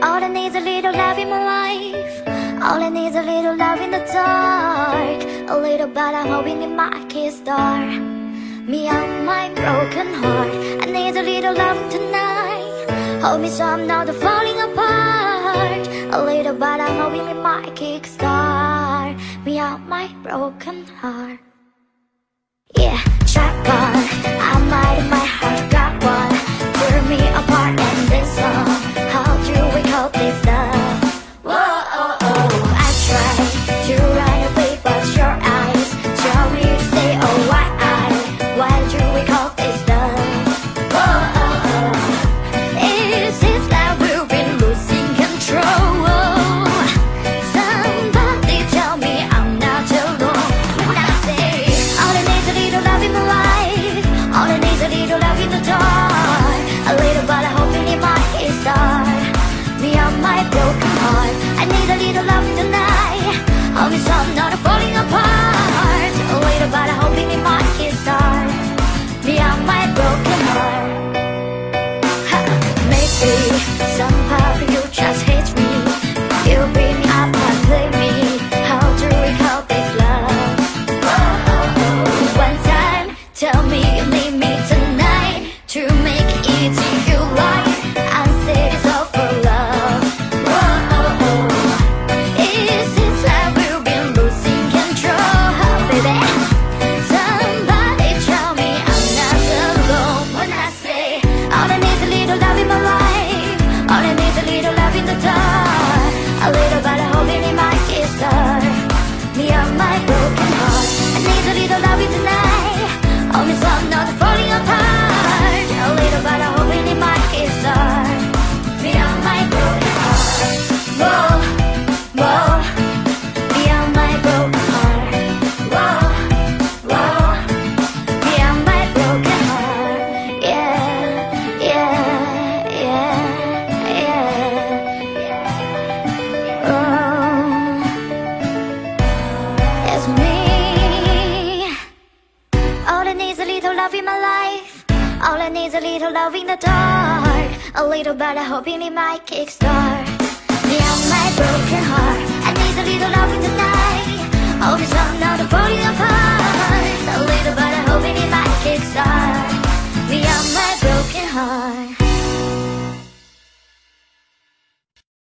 All I need is a little love in my life. All I need is a little love in the dark. A little but I'm hoping it might kickstart me on my broken heart. I need a little love tonight. Hold me so I'm not falling apart. A little but I'm hoping it might kickstart me on my broken heart. Yeah, shotgun, I might in my heart got one. Tear me apart and then some. How do we call this love? Whoa, oh, oh. I try to run away but your eyes tell me to stay. Oh, why do we call this love? Whoa, oh, oh. It seems like we've been losing control. Somebody tell me I'm not alone when I say all I need is a little love in my life. All I need is a little love in the dark. A little but I hope it might kickstart me on my broken heart. I need a little love tonight. Hold me so I'm not falling apart. A little but I hope it might kickstart me on my broken heart. Maybe somehow you just hate me. You bring me up and play me. How do we call this love? Oh, oh, oh. One time, tell me you need me tonight to make it easy. You lie and say it's all for love. Oh, oh, oh. It seems like we've been losing control, baby. Somebody tell me I'm not alone when I say all I need is a little love in my life. All I need is a little love in the dark. A little but I hope it might kickstart me on my broken heart. I need a little love tonight. Hold me so I'm not falling apart. A little but I hope it might kickstart me on my broken heart. Whoa, whoa, me on my broken heart. Whoa, whoa, me on my broken heart. Yeah, yeah, yeah, yeah. Oh, it's me. All I need is a little love in my life. All I need is a little love in the dark. A little but I hope it might kickstart me on my broken heart. I need a little love